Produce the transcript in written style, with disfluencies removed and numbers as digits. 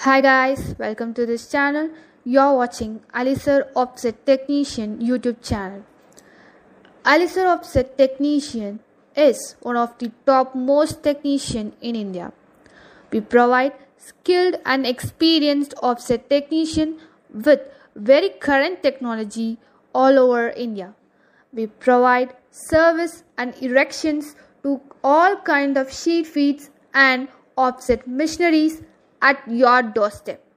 Hi guys, welcome to this channel. You're watching Alisir.offset Technician YouTube channel. Alisir.offset Technician is one of the top most technician in India. We provide skilled and experienced offset technician with very current technology all over India. We provide service and erections to all kind of sheet feeds and offset machineries at your doorstep.